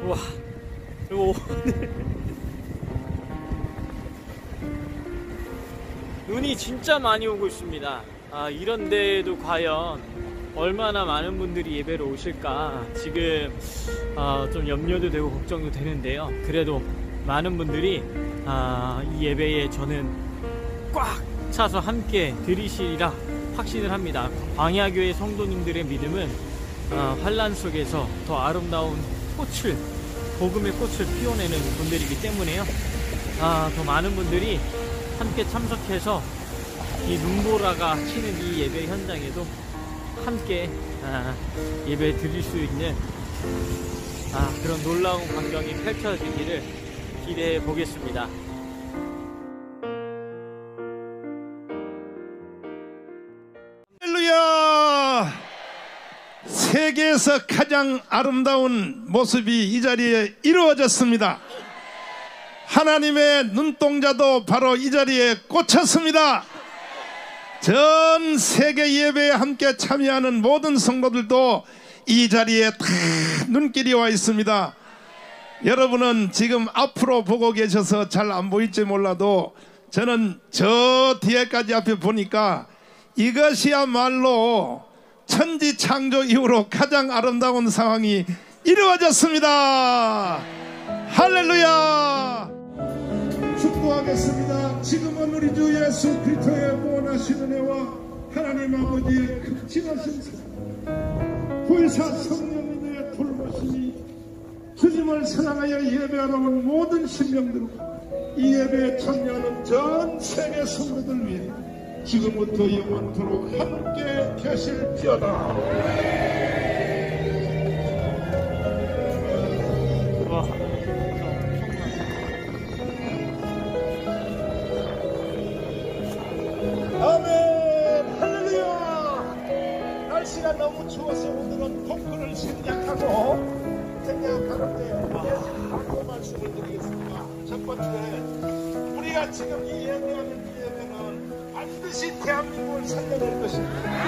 와, 그리고 눈이 진짜 많이 오고 있습니다. 이런 데에도 과연 얼마나 많은 분들이 예배로 오실까 지금 좀 염려도 되고 걱정도 되는데요. 그래도 많은 분들이 이 예배에 저는 꽉 차서 함께 드리시리라 확신을 합니다. 광야교회 성도님들의 믿음은 환란 속에서 더 아름다운 꽃을, 복음의 꽃을 피워내는 분들이기 때문에요. 더 많은 분들이 함께 참석해서 이 눈보라가 치는 이 예배 현장에도 함께 예배 드릴 수 있는 그런 놀라운 광경이 펼쳐지기를 기대해 보겠습니다. 할렐루야! 세계에서 가장 아름다운 모습이 이 자리에 이루어졌습니다. 하나님의 눈동자도 바로 이 자리에 꽂혔습니다. 전 세계 예배에 함께 참여하는 모든 성도들도 이 자리에 다 눈길이 와 있습니다. 여러분은 지금 앞으로 보고 계셔서 잘 안 보일지 몰라도 저는 저 뒤에까지 앞에 보니까 이것이야말로 천지 창조 이후로 가장 아름다운 상황이 이루어졌습니다. 할렐루야! 축복하겠습니다. 지금은 우리 주 예수 그리스도의 무한하신 은혜와 하나님 아버지의 극진하신 사랑, 불사 성령님의 돌보심이 주님을 사랑하여 예배하러 온 모든 신명들과 이 예배에 참여하는 전 세계 성도들 위해 지금부터 영원토록 함께 계실지어다. 아멘. 할렐루야. 날씨가 너무 추워서 오늘은 토크를 생략하고 한 말씀을 드리겠습니다. 첫 번째, 우리가 지금 이 예배하는 이 예배는 반드시 대한민국을 살려낼 것입니다.